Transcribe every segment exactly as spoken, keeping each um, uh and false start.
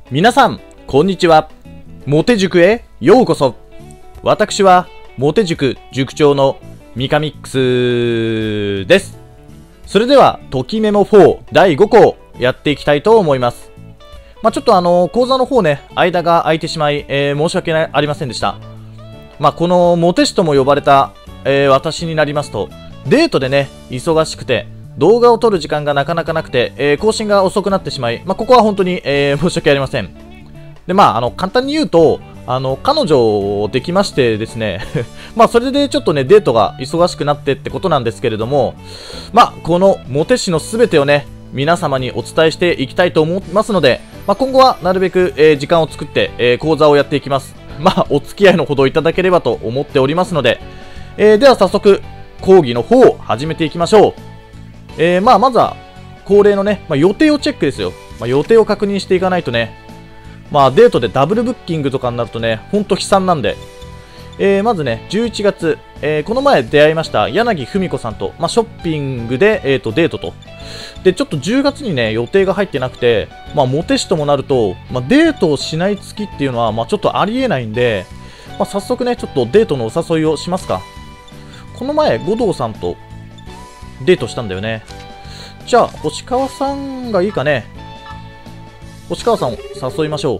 皆さん、こんにちは。モテ塾へようこそ。私は、モテ塾塾長のミカミックスです。それでは、ときメモフォーだいごこをやっていきたいと思います。まあ、ちょっとあの、講座の方ね、間が空いてしまい、えー、申し訳ないありませんでした。まあ、このモテ師とも呼ばれた、えー、私になりますと、デートでね、忙しくて、動画を撮る時間がなかなかなくて、えー、更新が遅くなってしまい、まあ、ここは本当に、えー、申し訳ありません。で、まあ、あの、簡単に言うと、あの、彼女できましてですね、まあ、それでちょっとね、デートが忙しくなってってことなんですけれども、まあ、このモテ師のすべてをね、皆様にお伝えしていきたいと思いますので、まあ、今後はなるべく、えー、時間を作って、えー、講座をやっていきます。まあ、お付き合いのほどいただければと思っておりますので、えー、では早速、講義の方を始めていきましょう。えー、まあ、まずは、恒例のね、まあ、予定をチェックですよ。まあ、予定を確認していかないとね、まあ、デートでダブルブッキングとかになるとね、ほんと悲惨なんで。えー、まずね、じゅういちがつ、えー、この前出会いました柳文子さんと、まあ、ショッピングで、えーと、デートと。で、ちょっとじゅうがつにね、予定が入ってなくて、まあ、モテ師ともなると、まあ、デートをしない月っていうのは、まあ、ちょっとありえないんで、まあ、早速ね、ちょっとデートのお誘いをしますか。この前、五道さんとデートしたんだよね。じゃあ、星川さんがいいかね。星川さんを誘いましょ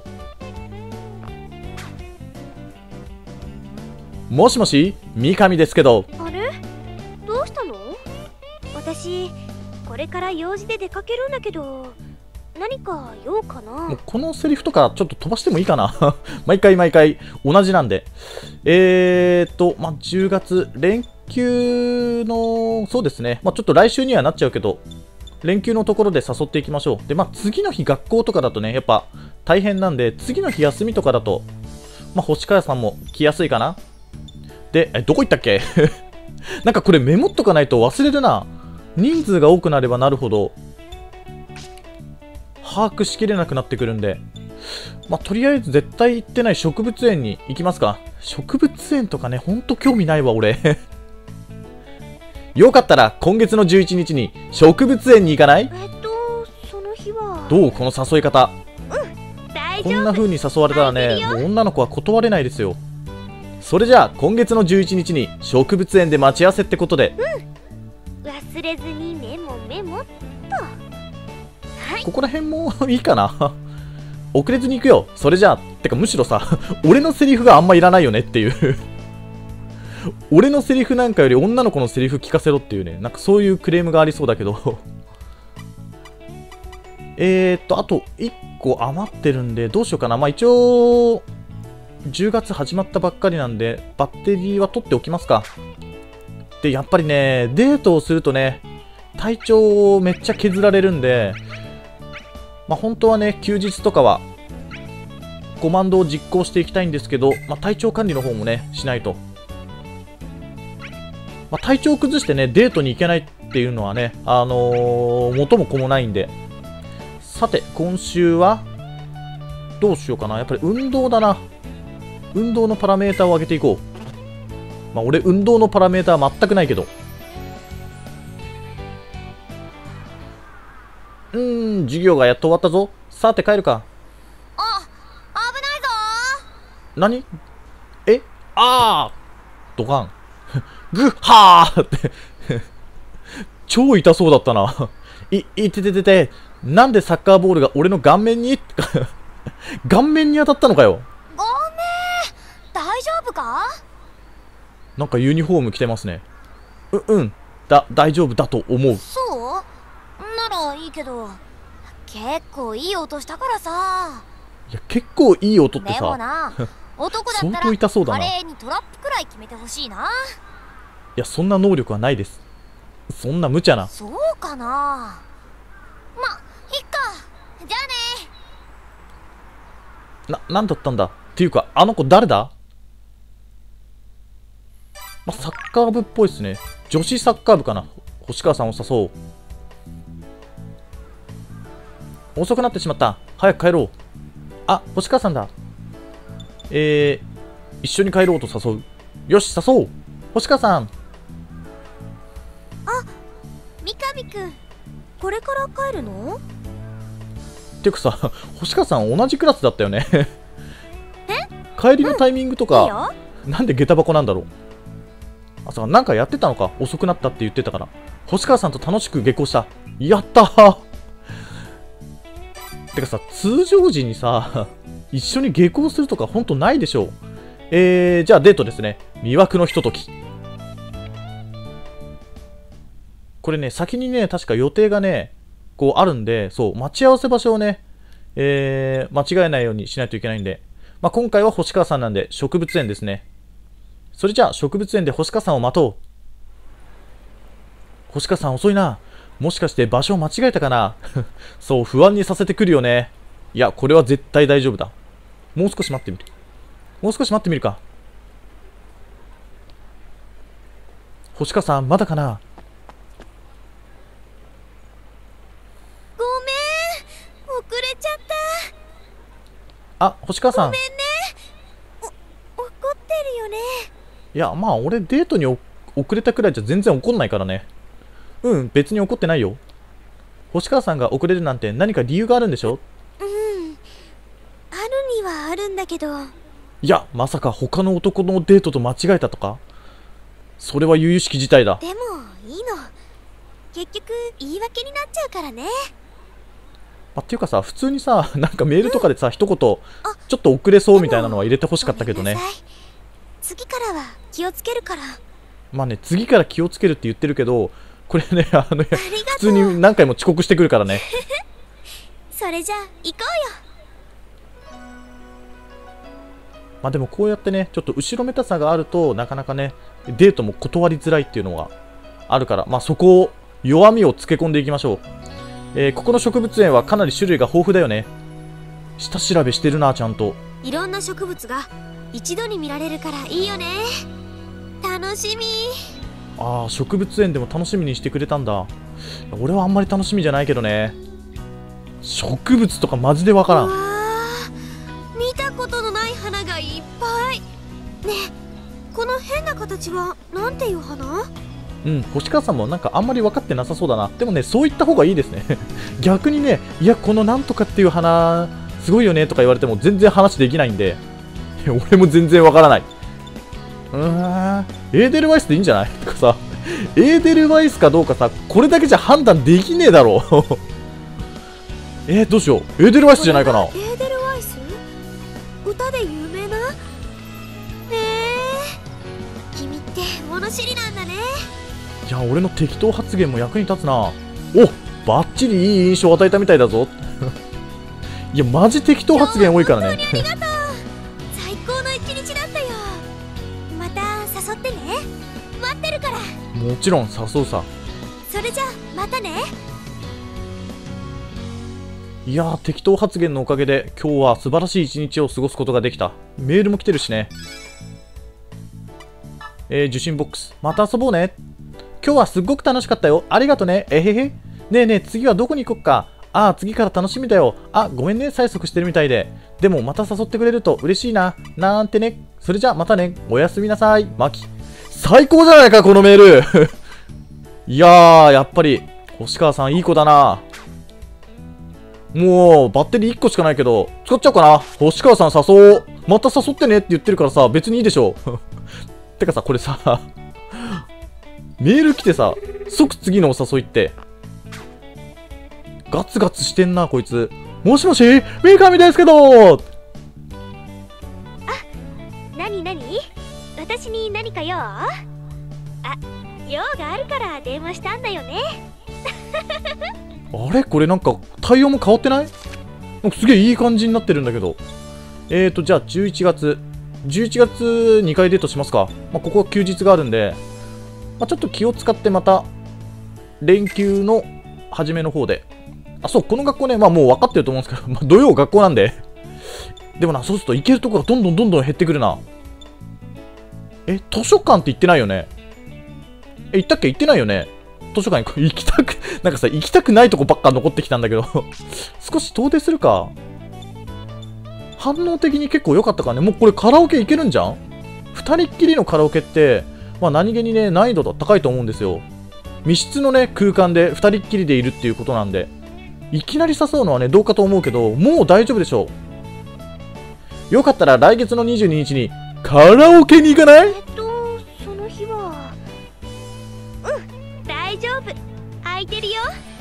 う。もしもし、三上ですけど。 あれ？どうしたの？私、これから用事で出かけるんだけど、何か用かな？ もうこのセリフとかちょっと飛ばしてもいいかな毎回毎回同じなんで。えーっと、まあ、じゅうがつ、連休の、そうですね。まあ、ちょっと来週にはなっちゃうけど、連休のところで誘っていきましょう。で、まあ、次の日学校とかだとね、やっぱ大変なんで、次の日休みとかだと、まあ、星川さんも来やすいかな。で、え、どこ行ったっけなんかこれメモっとかないと忘れるな。人数が多くなればなるほど、把握しきれなくなってくるんで、まあ、とりあえず絶対行ってない植物園に行きますか。植物園とかね、ほんと興味ないわ、俺。よかったら今月のじゅういちにちに植物園に行かない？ えっと、その日は。 どうこの誘い方。 うん、大丈夫。 こんな風に誘われたらね、もう女の子は断れないですよ。それじゃあ今月のじゅういちにちに植物園で待ち合わせってことで。 うん。忘れずにメモメモっと。はい。 ここら辺もいいかな。遅れずに行くよ。それじゃあ、てかむしろさ、俺のセリフがあんまいらないよねっていう。俺のセリフなんかより女の子のセリフ聞かせろっていうね、なんかそういうクレームがありそうだけど。えーっと、あといっこ余ってるんで、どうしようかな。まあ一応、じゅうがつ始まったばっかりなんで、バッテリーは取っておきますか。で、やっぱりね、デートをするとね、体調をめっちゃ削られるんで、まあ本当はね、休日とかは、コマンドを実行していきたいんですけど、まあ体調管理の方もね、しないと。まあ、体調を崩してね、デートに行けないっていうのはね、あのー、元も子もないんで。さて、今週は、どうしようかな。やっぱり運動だな。運動のパラメーターを上げていこう。まあ、俺、運動のパラメーター全くないけど。うーん、授業がやっと終わったぞ。さて、帰るか。 あ、危ないぞ何？え？あー！ドカン。ぐっはーって超痛そうだったな。い、いてててて、なんでサッカーボールが俺の顔面に顔面に当たったのかよ。 ごめん、大丈夫か？ なんかユニフォーム着てますね。う、うん。だ、大丈夫だと思う。 そうならいいけど、結構いい音したからさ。 いや、結構いい音ってでもさ、 な、男だった相当痛そうだな。 ら華麗にトラップくらい決めてほしいな。 いや、そんな能力はないです。そんな無茶な。 そうかな。ま、いっか。じゃあね。 な、なんだったんだっていうか、あの子誰だ？ま、サッカー部っぽいっすね。女子サッカー部かな。星川さんを誘う。遅くなってしまった。早く帰ろう。あ、星川さんだ。えー、一緒に帰ろうと誘う。よし、誘おう。星川さん。 あ、三上くん、これから帰るの？ ってかさ、星川さん同じクラスだったよね。帰りのタイミングとか、 いいよ。 なんで下駄箱なんだろう。あ、さ、なんかやってたのか。遅くなったって言ってたから。星川さんと楽しく下校した。やったー。てかさ、通常時にさ、一緒に下校するとかほんとないでしょ。えー、じゃあデートですね。魅惑のひととき。これね、先にね、確か予定がね、こうあるんで、そう、待ち合わせ場所をね、えー、間違えないようにしないといけないんで、まあ、今回は星川さんなんで植物園ですね。それじゃあ植物園で星川さんを待とう。星川さん遅いな。もしかして場所を間違えたかな。そう、不安にさせてくるよね。いや、これは絶対大丈夫だ。もう少し待ってみる。もう少し待ってみるか。星川さん、まだかな。 ごめん、遅れちゃった。 あ、星川さん。 ごめんね。お、怒ってるよね。 いや、まあ、俺デートにお遅れたくらいじゃ全然怒んないからね。うん、別に怒ってないよ。星川さんが遅れるなんて何か理由があるんでしょ。 うん。あるにはあるんだけど。 いや、まさか他の男のデートと間違えたとか。それは由々しき事態だ。 でも、いいの。結局、言い訳になっちゃうからね。 あ、っていうかさ、普通にさ、なんかメールとかでさ、うん、一言、ちょっと遅れそうみたいなのは入れてほしかったけどね。 次からは気をつけるから。 まあね、次から気をつけるって言ってるけど、これね、あの、普通に何回も遅刻してくるからね。 それじゃあ、行こうよ。 まあでもこうやってね、ちょっと後ろめたさがあると、なかなかね、デートも断りづらいっていうのがあるから、まあそこを、弱みをつけ込んでいきましょう。えー、ここの植物園はかなり種類が豊富だよね。下調べしてるな、ちゃんと。 いろんな植物が一度に見られるからいいよね。楽しみ。 ああ、植物園でも楽しみにしてくれたんだ。俺はあんまり楽しみじゃないけどね。植物とかマジでわからん。 うわー、見たことのない花がいっぱい。ねえ、この変な形はなんていう花？ うん、星川さんもなんかあんまり分かってなさそうだな。でもね、そういった方がいいですね。逆にね、いや、このなんとかっていう花、すごいよねとか言われても全然話できないんで、俺も全然わからない。うーん、エーデルワイスでいいんじゃないとかさ、エーデルワイスかどうかさ、これだけじゃ判断できねえだろ。えー、どうしよう。エーデルワイスじゃないかな。 エーデルワイス？歌で有名な？へえ、君って物知りなんだね。 いや、俺の適当発言も役に立つな。お、バッチリいい印象を与えたみたいだぞ。いや、マジ適当発言多いからね。 本当にありがとう。最高の一日だったよ。また誘ってね。待ってるから。 もちろん誘うさ。 それじゃあまたね。 いやー、適当発言のおかげで今日は素晴らしい一日を過ごすことができた。メールも来てるしね。えー、受信ボックス。また遊ぼうね。今日はすっごく楽しかったよ。ありがとね。えへへ。ねえねえ、次はどこに行こっか。ああ、次から楽しみだよ。あ、ごめんね、催促してるみたいで。でもまた誘ってくれると嬉しいな。なんてね。それじゃあまたね。おやすみなさい。マキ。最高じゃないか、このメール。いやー、やっぱり、星川さんいい子だな。もう、バッテリーいっこしかないけど、使っちゃおうかな。星川さん誘おう。また誘ってねって言ってるからさ、別にいいでしょ。てかさ、これさ、メール来てさ、即次のお誘いって、ガツガツしてんな、こいつ。もしもし、三上ですけど。あ、 なになに？私に何か用？あ、用があるから電話したんだよね。 あれこれなんか対応も変わってない？なんかすげえいい感じになってるんだけど。えーと、じゃあじゅういちがつ。じゅういちがつにかいデートしますか。まあ、ここは休日があるんで、まあ、ちょっと気を使ってまた、連休の初めの方で。あ、そう、この学校ね、まあもう分かってると思うんですけど、まあ、土曜学校なんで。でもな、そうすると行けるところがどんどんどんどん減ってくるな。え、図書館って言ってないよね。え、行ったっけ？行ってないよね。図書館行きたく、なんかさ、行きたくないとこばっか残ってきたんだけど、少し遠出するか。反応的に結構良かったからね。もうこれカラオケ行けるんじゃん？二人っきりのカラオケって、まあ何気にね、難易度高いと思うんですよ。密室のね、空間で二人っきりでいるっていうことなんで。 いきなり誘うのはね、どうかと思うけど、もう大丈夫でしょう。よかったら来月のにじゅうににちにカラオケに行かない？ えっとその日はうん大丈夫、空いてるよ。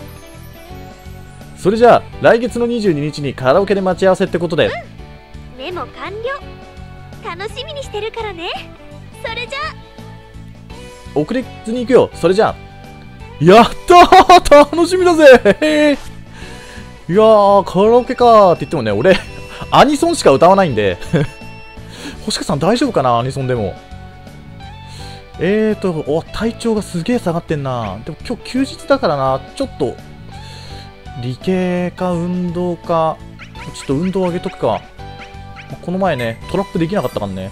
それじゃあ来月のにじゅうににちにカラオケで待ち合わせってことで、 うん、メモ完了。楽しみにしてるからね。それじゃあ遅れずに行くよ。それじゃあやったー楽しみだぜいやーカラオケかーって言ってもね、俺アニソンしか歌わないんで星香さん大丈夫かな、アニソンでも。えーとお体調がすげえ下がってんな。でも今日休日だからな、ちょっと理系か運動か、ちょっと運動上げとくか。この前ねトラップできなかったからね。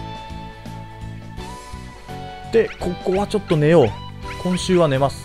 でここはちょっと寝よう。今週は寝ます。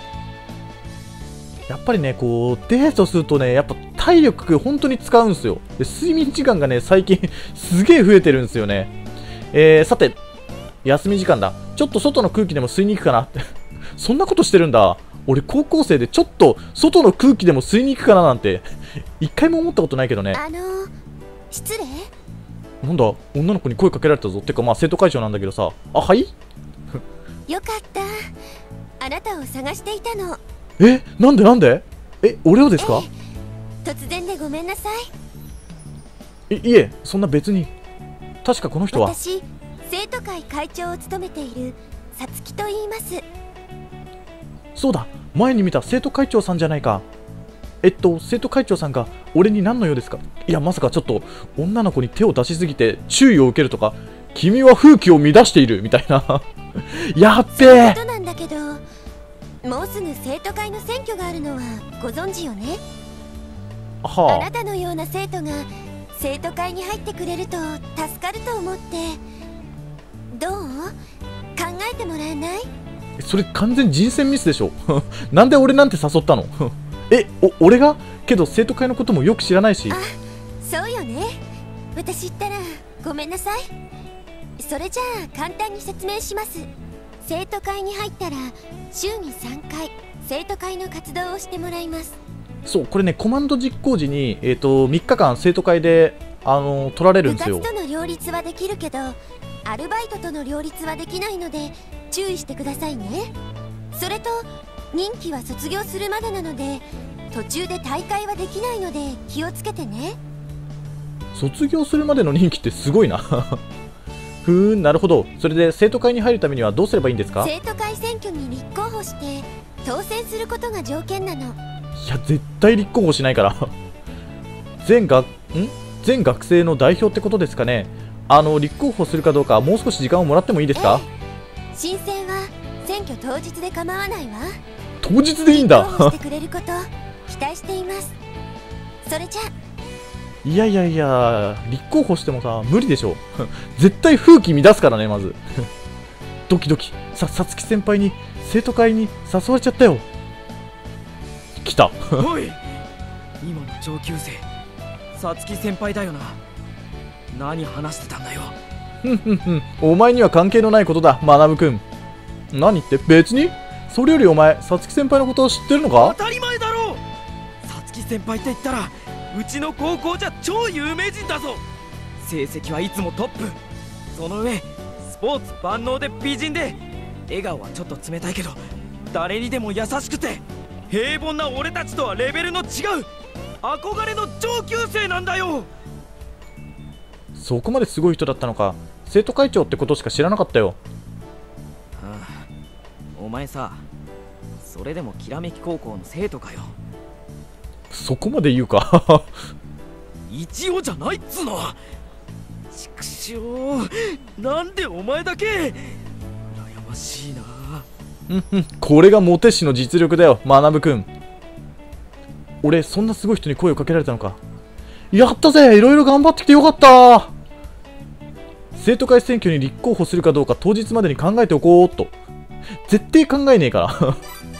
やっぱりねこうデートするとね、やっぱ体力本当に使うんですよ。で睡眠時間がね最近すげえ増えてるんですよね。えー、さて休み時間だ。ちょっと外の空気でも吸いに行くかなってそんなことしてるんだ。俺高校生でちょっと外の空気でも吸いに行くかななんて一回も思ったことないけどね。 あのー、失礼。 なんだ女の子に声かけられたぞ。てかまあ生徒会長なんだけどさ。あ、はいよかった、あなたを探していたの。 え、なんでなんでえ、俺をですか？ ええ、突然でごめんなさい。 いいえ、そんな別に。確かこの人は私、生徒会会長を務めているさつきと言います。 そうだ、前に見た生徒会長さんじゃないか。えっと生徒会長さんが俺に何の用ですか？いやまさかちょっと女の子に手を出しすぎて注意を受けるとか、君は風紀を乱しているみたいなやっべえ。 そういうことなんだけど、もうすぐ生徒会の選挙があるのはご存知よね。 はあ、 あなたのような生徒が生徒会に入ってくれると助かると思って。どう？考えてもらえない？ それ完全人選ミスでしょなんで俺なんて誘ったのえ、お、俺が？けど生徒会のこともよく知らないし。 あ、そうよね。私ったらごめんなさい。それじゃあ簡単に説明します。生徒会に入ったら週にさんかい生徒会の活動をしてもらいます。 そう、これねコマンド実行時に、えー、とみっかかん生徒会で、あのー取られるんですよ。 部活との両立はできるけどアルバイトとの両立はできないので注意してくださいね。それと任期は卒業するまでなので途中で大会はできないので気をつけてね。 卒業するまでの任期ってすごいなふーん、なるほど。それで生徒会に入るためにはどうすればいいんですか？ 生徒会選挙に立候補して当選することが条件なの。 いや絶対立候補しないから全学ん全学生の代表ってことですかね。あの立候補するかどうかもう少し時間をもらってもいいですか？ ええ、申請は選挙当日で構わないわ。 当日でいいんだ立候補してくれること期待していますそれじゃいやいやいや、立候補してもさ無理でしょ絶対風紀乱すからね。まずドキドキ。さ、さつき先輩に生徒会に誘われちゃったよ。来たおい、今の上級生さつき先輩だよな。何話してたんだよ。 ふんふんふん、お前には関係のないことだ、学くん。何って別に。それよりお前さつき先輩のことを知ってるのか？ 当たり前だろう。さつき先輩って言ったらうちの高校じゃ超有名人だぞ。成績はいつもトップ。その上スポーツ万能で美人で、笑顔はちょっと冷たいけど誰にでも優しくて平凡な俺たちとはレベルの違う憧れの上級生なんだよ。 そこまですごい人だったのか。生徒会長ってことしか知らなかったよ。 ああ、お前さ、それでもきらめき高校の生徒かよ。 そこまで言うか一応じゃないっつの。ちくしょう、なんでお前だけ。羨ましいな。 うんうん、これがモテ師の実力だよ、学くん。俺そんなすごい人に声をかけられたのか。やったぜ、いろいろ頑張ってきてよかった。生徒会選挙に立候補するかどうか当日までに考えておこうっと。絶対考えねえから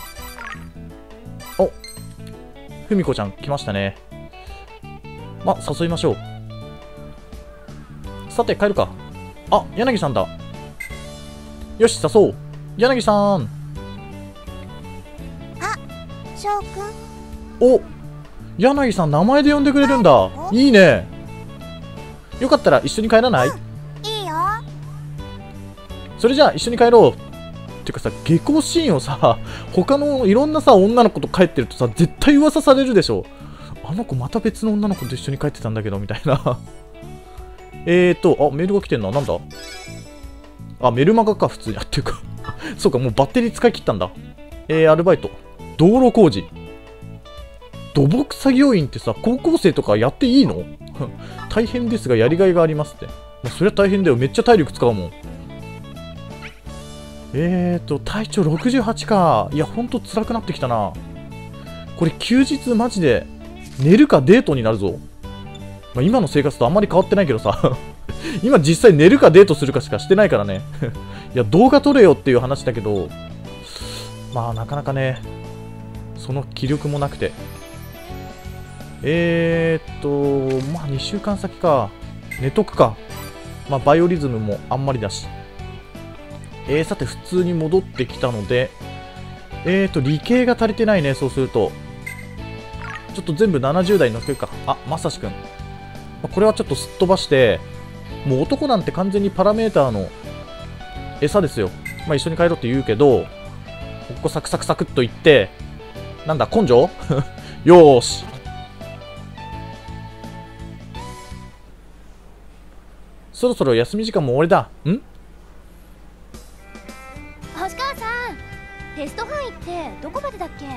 お、ふみこちゃん来ましたね。ま、誘いましょう。さて帰るか。あ、柳さんだ。よし誘おう。柳さん。 翔くん。 お、 柳さん名前で呼んでくれるんだ。いいね。よかったら一緒に帰らない？ いいよ。 それじゃあ一緒に帰ろう。っていうかさ、下校シーンをさ、他のいろんなさ女の子と帰ってるとさ、絶対噂されるでしょ。あの子また別の女の子と一緒に帰ってたんだけどみたいな。えーとあ、メールが来てんな。なんだ、あ、メルマガか。普通に。あ、っていうかそうか、もうバッテリー使い切ったんだ。えー、アルバイト道路工事。土木作業員ってさ、高校生とかやっていいの？大変ですがやりがいがありますって。まあ、そりゃ大変だよ。めっちゃ体力使うもん。えーと、体調ろくじゅうはちか。いや、ほんと辛くなってきたな。これ休日マジで寝るかデートになるぞ。まあ、今の生活とあんまり変わってないけどさ。今実際寝るかデートするかしかしてないからね。いや、動画撮れよっていう話だけど、まあなかなかね、その気力もなくて。えーっと、まあにしゅうかん先か。寝とくか。まあバイオリズムもあんまりだし。えー、さて普通に戻ってきたので、えーと、理系が足りてないね、そうすると。ちょっと全部ななじゅう代に乗っけるか。あ、まさしくん。これはちょっとすっ飛ばして、もう男なんて完全にパラメーターの餌ですよ。まあ一緒に帰ろうって言うけど、ここサクサクサクっといって、なんだ、根性よーし。そろそろ休み時間も終わりだ。ん？ 星川さん、テスト範囲ってどこまでだっけ？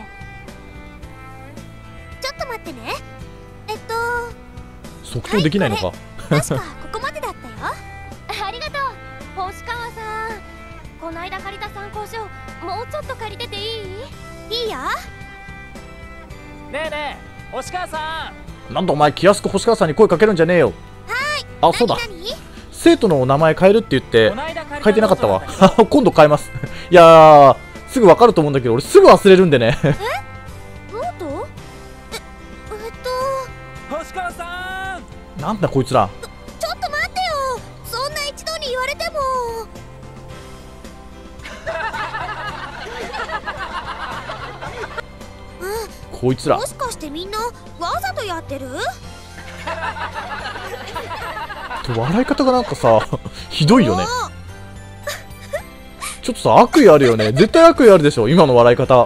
ちょっと待ってね。えっと即答できないのか、はい、 確かここまでだったよ。ありがとう星川さん。こないだ借りた参考書もうちょっと借りてていい？いいよ。 ねえねえ星川さん。なんだお前、気安く星川さんに声かけるんじゃねえよ。 はい。 あ、そうだ、生徒の名前変えるって言って書いてなかったわ。今度変えます。いやー、すぐ分かると思うんだけど俺すぐ忘れるんでね。 え？ノート？え、えっと星川さん。 なんだこいつら。 ちょっと待ってよ。そんな一度に言われても。うん、 こいつらもしかしてみんなわざとやってる？ 笑い方がなんかさひどいよね。ちょっとさ、悪意あるよね。絶対悪意あるでしょ今の笑い方。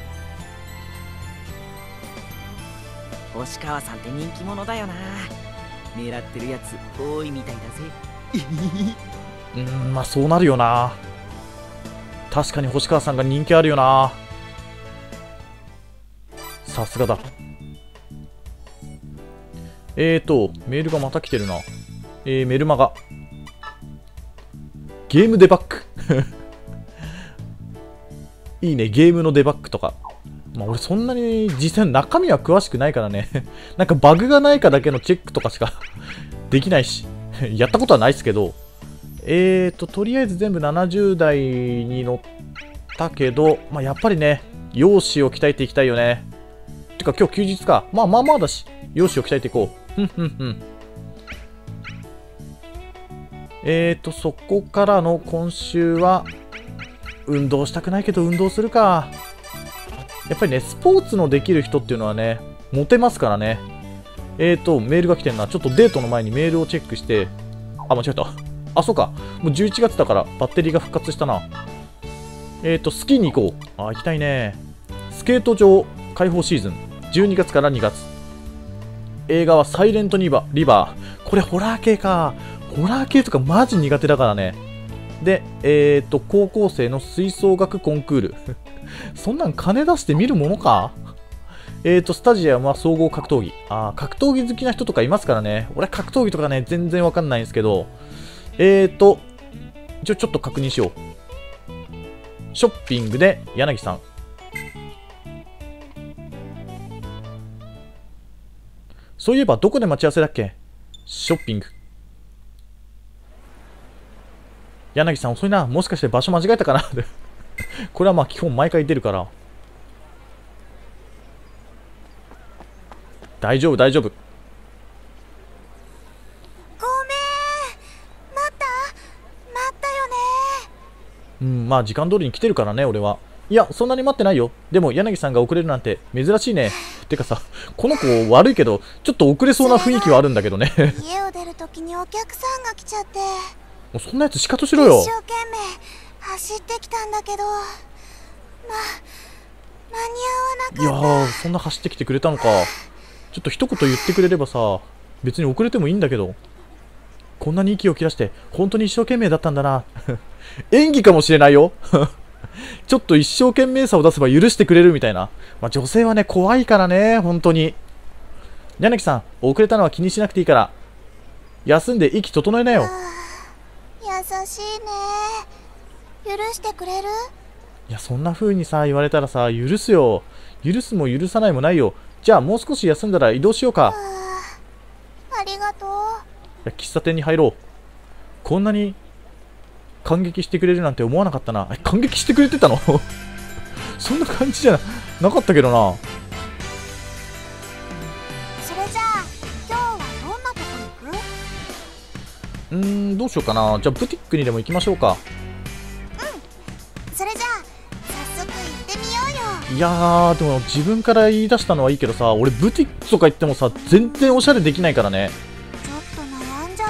星川さんって人気者だよな。狙ってるやつ多いみたいだぜ。 うーん、まあそうなるよな。確かに星川さんが人気あるよな。さすがだ。えーとメールがまた来てるな。えー、メルマガゲームデバッグいいね、ゲームのデバッグとか。まあ俺そんなに実際の中身は詳しくないからねなんかバグがないかだけのチェックとかしかできないしやったことはないですけど。えーととりあえず全部ななじゅう代に乗ったけど、まあやっぱりね容姿を鍛えていきたいよね。てか今日休日か。まあまあまあだし容姿を鍛えていこう。ふんふんふん。えーと、そこからの今週は、運動したくないけど運動するか。やっぱりね、スポーツのできる人っていうのはね、モテますからね。えーと、メールが来てんな。ちょっとデートの前にメールをチェックして、あ、間違えた。あ、そうか。もうじゅういちがつだからバッテリーが復活したな。えーと、スキーに行こう。あ、行きたいね。スケート場開放シーズン。じゅうにがつからにがつ。映画はサイレントリバー。リバー。これホラー系か。ホラー系とかマジ苦手だからね。で、えーと、高校生の吹奏楽コンクール。そんなん金出して見るものか。えーと、スタジアムは総合格闘技。あー、格闘技好きな人とかいますからね。俺格闘技とかね、全然わかんないんですけど。えーと、一応ちょっと確認しよう。ショッピングで柳さん。そういえばどこで待ち合わせだっけ？ショッピング。柳さん遅いな。もしかして場所間違えたかなこれはまあ基本毎回出るから。大丈夫大丈夫。 ごめん。待った待ったよね。 うん、まあ時間通りに来てるからね俺は。いやそんなに待ってないよ。でも柳さんが遅れるなんて珍しいね。 てかさ、この子悪いけど、ちょっと遅れそうな雰囲気はあるんだけどね。 家を出るときにお客さんが来ちゃって、 もうそんなやつシカトしろよ。 一生懸命走ってきたんだけど、ま、間に合わなかった。 いやー、そんな走ってきてくれたのか。ちょっと一言言ってくれればさ、別に遅れてもいいんだけど。こんなに息を切らして本当に一生懸命だったんだな。演技かもしれないよ。ちょっと一生懸命さを出せば許してくれるみたいな。まあ、女性はね怖いからね、本当に。柳さん、遅れたのは気にしなくていいから休んで息整えなよ。 優しいね。許してくれる？ いや、そんな風にさ言われたらさ許すよ。許すも許さないもないよ。じゃあもう少し休んだら移動しようか。 ありがとう。 いや、喫茶店に入ろう。こんなに感激してくれるなんて思わなかったな。え、感激してくれてたの？そんな感じじゃなかったけどな。 それじゃあ今日はどんなとこ行く？ うーん、どうしようかな。じゃあブティックにでも行きましょうか。 それじゃあ早速行ってみようよ。 いやー、でも自分から言い出したのはいいけどさ、俺ブティックとか行ってもさ全然おしゃれできないからね。 ちょっと悩んじゃうな。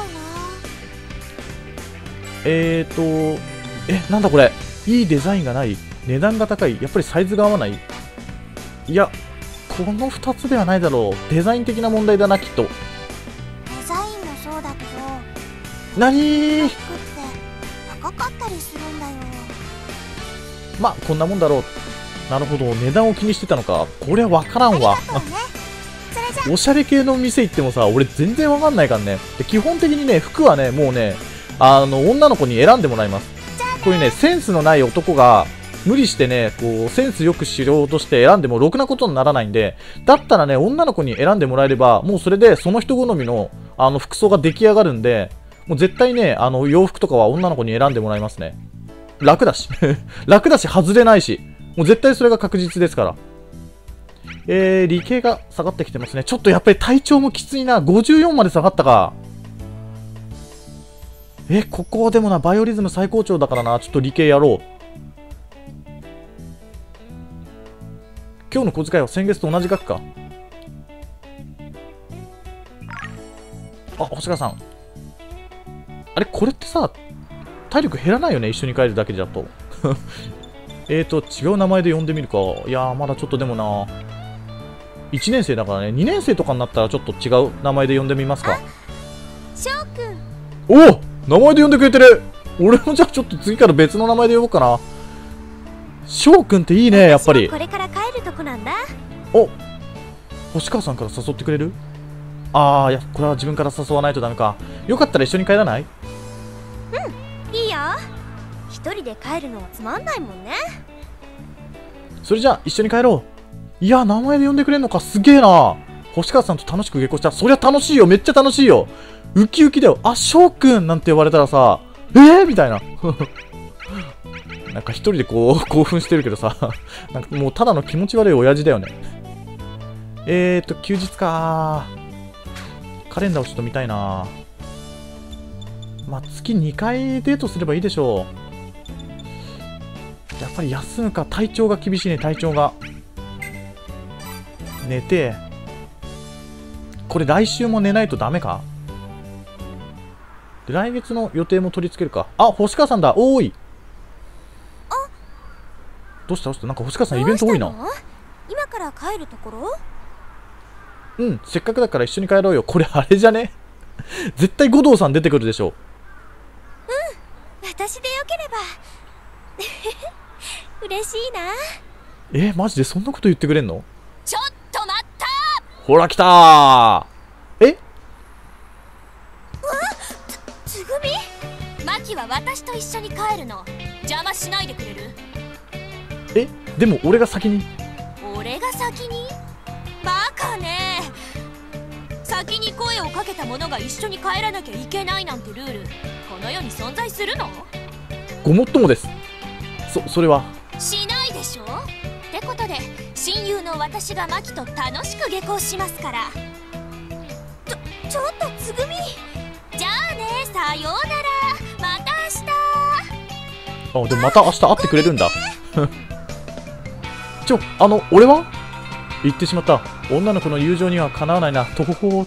えーとえ、なんだこれ。いいデザインがない。値段が高い。やっぱりサイズが合わない。いや、このふたつではないだろう。デザイン的な問題だな、きっと。 デザインもそうだけど、 なにー。 服って高かったりするんだよ。 まあこんなもんだろう。なるほど、値段を気にしてたのか。これは分からんわ。 ありがとうね。それじゃおしゃれ系の店行ってもさ、俺全然分かんないからね。で、基本的にね、服はね、もうね、あの女の子に選んでもらいます。こういうね、センスのない男が無理してね、こうセンスよくしようとして選んでもろくなことにならないんで、だったらね、女の子に選んでもらえれば、もうそれでその人好みのあの服装が出来上がるんで、もう絶対ね、あの洋服とかは女の子に選んでもらいますね。楽だし楽だし外れないし、もう絶対それが確実ですから。えー、理系が下がってきてますね。ちょっとやっぱり体調もきついな。ごじゅうよんまで下がったか。え、ここでもな、バイオリズム最高潮だからな。ちょっと理系やろう。今日の小遣いは先月と同じ額か。あ、星川さん。あれ、これってさ、体力減らないよね、一緒に帰るだけだと。えーと、違う名前で呼んでみるか。いやー、まだちょっとでもな。いちねん生だからね、にねん生とかになったらちょっと違う名前で呼んでみますか。 翔くん。 おお、名前で呼んでくれてる。俺もじゃあちょっと次から別の名前で呼ぼうかな。翔くんっていいね、やっぱり。 これから帰るとこなんだ。 お、星川さんから誘ってくれる？ああ、いや、これは自分から誘わないとダメか。よかったら一緒に帰らない？ うん、いいよ。一人で帰るのはつまんないもんね。 それじゃあ一緒に帰ろう。いや、名前で呼んでくれるのか、すげえな。星川さんと楽しく下校した。そりゃ楽しいよ、めっちゃ楽しいよ。ウキウキだよ。あ、翔くんなんて呼ばれたらさ、えーみたいな。なんか一人でこう興奮してるけどさ、なんかもうただの気持ち悪い親父だよね。えーと、休日かー。カレンダーをちょっと見たいな。まあ、月にかいデートすればいいでしょう。やっぱり休むか。体調が厳しいね、体調が。寝て。これ来週も寝ないとダメか。で来月の予定も取り付けるか。あ、星川さんだ。おーい。 あ、 どうしたどうした。なんか星川さんイベント多いな。 今から帰るところ？ うん、せっかくだから一緒に帰ろうよ。これあれじゃね？絶対五道さん出てくるでしょ。 うん、私でよければ。嬉しいな。 え、マジでそんなこと言ってくれんの？ ちょっと待った。 ほら来たー。え？ うわ、つ、つぐみ？マキは私と一緒に帰るの。邪魔しないでくれる？ え、でも俺が先に。 俺が先に？バカね。先に声をかけた者が一緒に帰らなきゃいけないなんてルール、この世に存在するの？ ごもっともです。そ、それはしないでしょ。ってことで親友の私がマキと楽しく下校しますから。ちょ、ちょっとつぐみ。じゃあね、さようなら。また明日。 あ、でもまた明日会ってくれるんだ。ちょ、あの、俺は？言ってしまった。 女の子の友情にはかなわないな。とほほーって。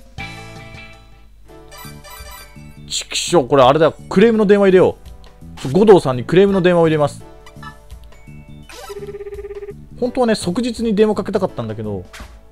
ちくしょう、これあれだ。クレームの電話入れよう。五道さんにクレームの電話を入れます。本当はね、即日に電話かけたかったんだけど。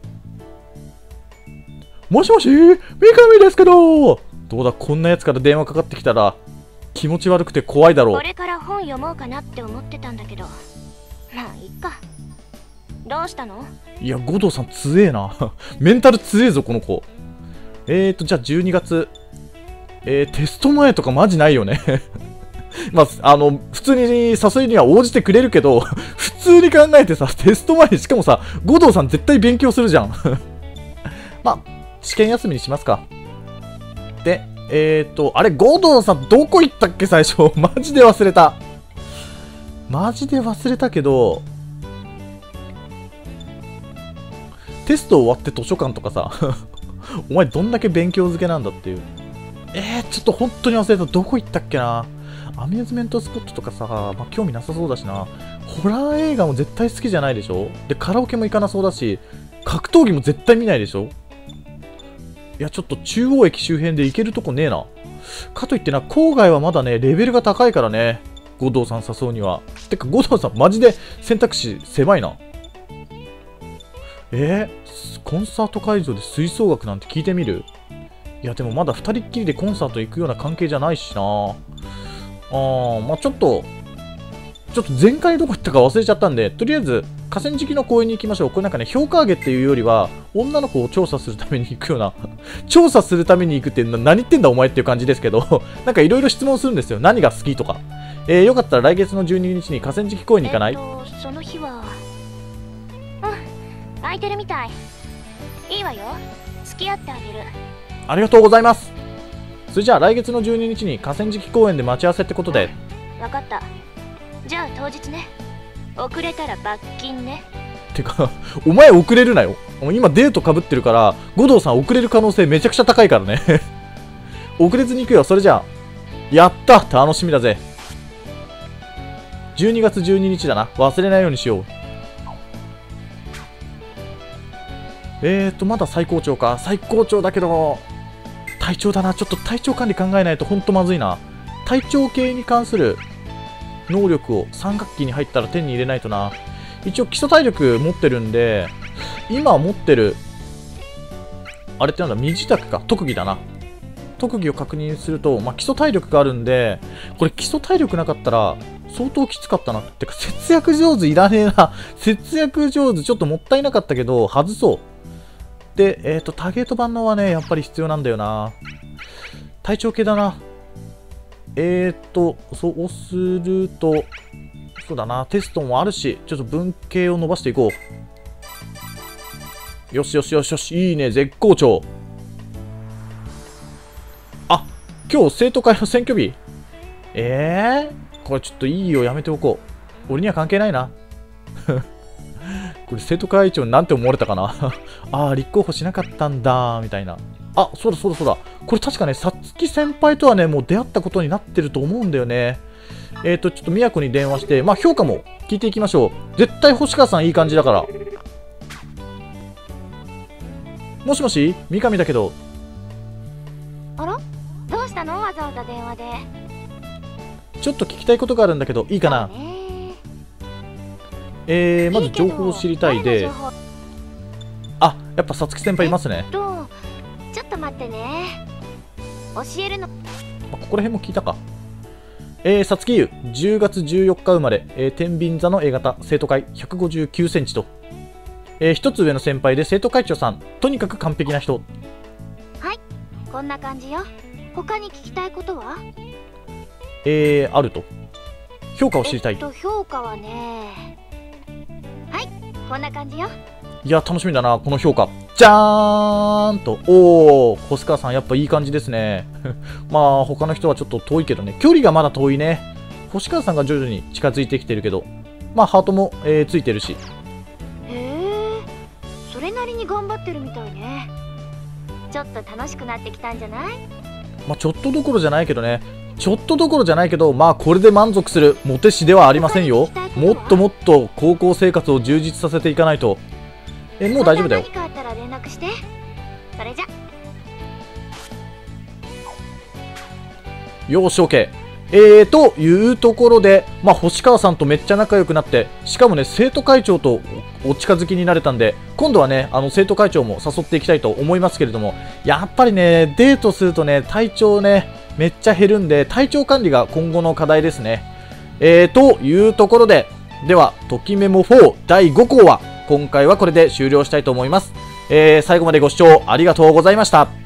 もしもし、三上ですけど。どうだ、こんなやつから電話かかってきたら気持ち悪くて怖いだろう。 これから本読もうかなって思ってたんだけど、まあいっか。どうしたの？ いや、五道さん強えな。メンタル強えぞこの子。えーとじゃあじゅうにがつ、えー、テスト前とかマジないよね。まあ、あの普通に誘いには応じてくれるけど、普通に考えてさ、テスト前にしかもさ、五道さん絶対勉強するじゃん。まあ試験休みにしますか。で、えーと、あれ、五道さんどこ行ったっけ最初。マジで忘れた。マジで忘れたけど、テスト終わって図書館とかさ、お前どんだけ勉強漬けなんだっていう。えー、ちょっと本当に忘れた。どこ行ったっけな。アミューズメントスポットとかさ、まあ、興味なさそうだしな。ホラー映画も絶対好きじゃないでしょ。で、カラオケも行かなそうだし、格闘技も絶対見ないでしょ。いや、ちょっと中央駅周辺で行けるとこねえな。かといってな、郊外はまだね、レベルが高いからね。五道さん誘うには。てか、五道さんマジで選択肢狭いな。えー、コンサート会場で吹奏楽なんて聞いてみる？いや、でもまだふたりっきりでコンサート行くような関係じゃないしな。あー、まあちょっと、ちょっと前回どこ行ったか忘れちゃったんで、とりあえず河川敷の公園に行きましょう。これなんかね、評価上げっていうよりは、女の子を調査するために行くような、調査するために行くって何言ってんだお前っていう感じですけど、なんかいろいろ質問するんですよ。何が好きとか。えー、よかったら来月のじゅうににちに河川敷公園に行かない？ えっと、その日は、うん、空いてるみたい。いいわよ。付き合ってあげる。 ありがとうございます。それじゃあ来月のじゅうににちに河川敷公園で待ち合わせってことで。 わかった。じゃあ当日ね。遅れたら罰金ね。 てか、お前遅れるなよ。今デートかぶってるから、五道さん遅れる可能性めちゃくちゃ高いからね。遅れずに行くよ。それじゃあ。やった！楽しみだぜ。じゅうにがつじゅうににちだな。忘れないようにしよう。えーと、まだ最高潮か。最高潮だけど、体調だな。ちょっと体調管理考えないとほんとまずいな。体調系に関する能力をさん学期に入ったら手に入れないとな。一応基礎体力持ってるんで、今持ってる、あれってなんだ、身支度か。特技だな。特技を確認すると、まあ、基礎体力があるんで、これ基礎体力なかったら、相当きつかったな。てか、節約上手いらねえな。節約上手ちょっともったいなかったけど、外そう。で、えっと、ターゲット万能はね、やっぱり必要なんだよな。体調系だな。えーと、そうすると、そうだな、テストもあるし、ちょっと文系を伸ばしていこう。よしよしよしよし、いいね、絶好調。あ、今日生徒会の選挙日。えー、これちょっといいよ、やめておこう。俺には関係ないな。これ生徒会長になんて思われたかな。ああ、立候補しなかったんだ、みたいな。あ、そうだそうだそうだ。これ確かね、さつき先輩とはね、もう出会ったことになってると思うんだよね。えっと、ちょっと宮子に電話して、まあ評価も聞いていきましょう。絶対星川さんいい感じだから。もしもし、三上だけど。 あら？どうしたの？わざわざ電話で。 ちょっと聞きたいことがあるんだけど、いいかな？えー、まず情報を知りたいで。あ、やっぱさつき先輩いますね。 えっと、ちょっと待ってね。教えるの。 まあ、ここら辺も聞いたか。えー、さつきゆ、じゅうがつじゅうよっか生まれ、えー、天秤座の A 型、生徒会ひゃくごじゅうきゅうセンチと、えー、一つ上の先輩で生徒会長さん、とにかく完璧な人。 はい、こんな感じよ。他に聞きたいことは？ えー、あると。評価を知りたい。 えっと、評価はね、はい、こんな感じよ。 いや、楽しみだな、この評価。じゃーんと。おー、星川さん、やっぱいい感じですね。まあ、他の人はちょっと遠いけどね。距離がまだ遠いね。星川さんが徐々に近づいてきてるけど、まあ、ハートも、えー、ついてるし。 へえ、それなりに頑張ってるみたいね。ちょっと楽しくなってきたんじゃない？ まあ、ちょっとどころじゃないけどね。ちょっとどころじゃないけど、まあ、これで満足するモテ師ではありませんよ。もっともっと高校生活を充実させていかないと。 え、もう大丈夫だよ。 また何かあったら連絡して。それじゃ。 よーし、OK。えー、というところで、まあ、星川さんとめっちゃ仲良くなって、しかもね、生徒会長とお近づきになれたんで、今度はね、あの、生徒会長も誘っていきたいと思いますけれども、やっぱりね、デートするとね、体調ね、めっちゃ減るんで、体調管理が今後の課題ですね。えー、というところで、では、ときメモフォーだいごこうは、今回はこれで終了したいと思います。えー、最後までご視聴ありがとうございました。